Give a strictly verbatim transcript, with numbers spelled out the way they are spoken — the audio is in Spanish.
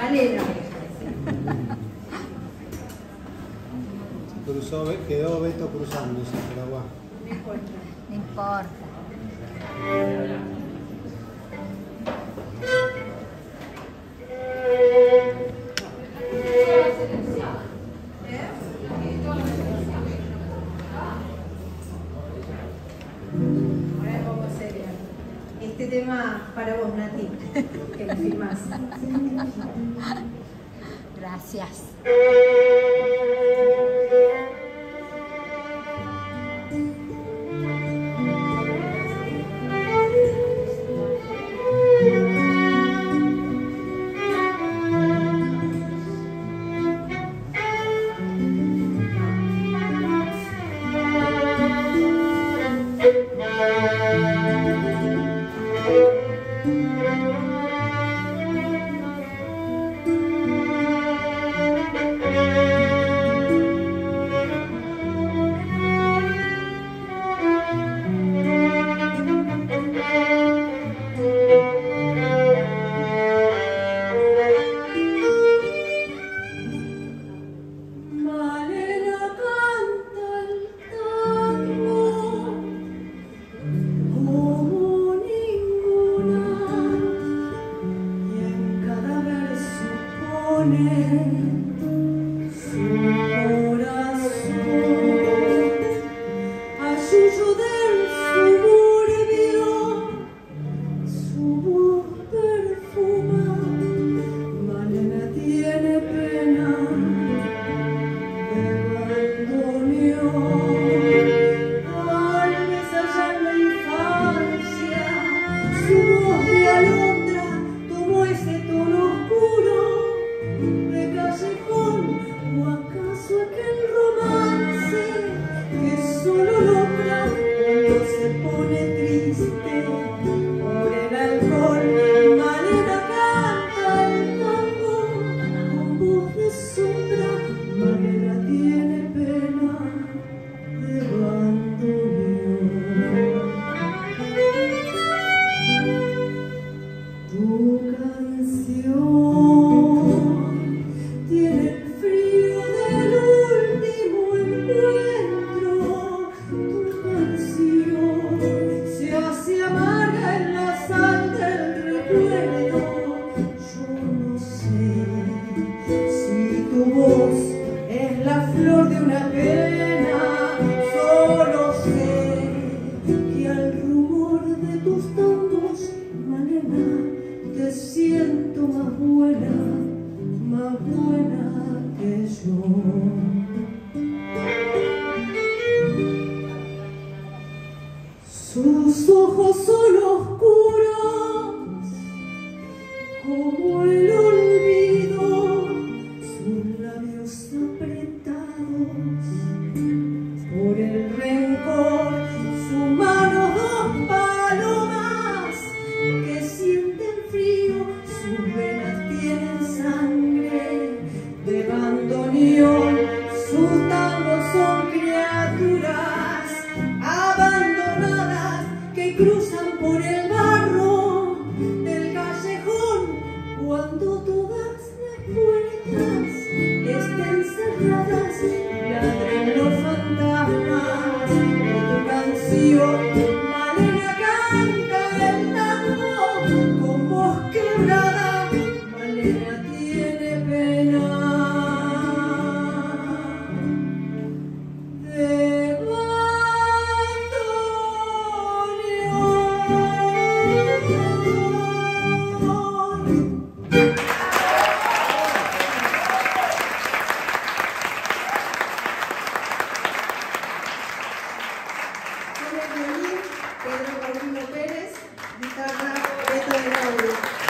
Malena. Cruzó, quedó Beto cruzándose, pero bueno. No importa. No importa. Ahora vamos a hacer este tema para vos, Nati, que lo filmás. Gracias. Sus ojos son oscuros como el olvido, sus labios apretados por el rencor, sus manos dos palomas que sienten frío, sus venas tienen sangre de bandoneón, sus tangos son criaturas abandonadas que cruzan por el barro del callejón cuando todas las puertas estén cerradas, ladren los fantasmas de tu canción. Malena canta el tango con voz quebrada, Malena tiene pena de Pedro Paulino Pérez, guitarra, Beto de Gaudí.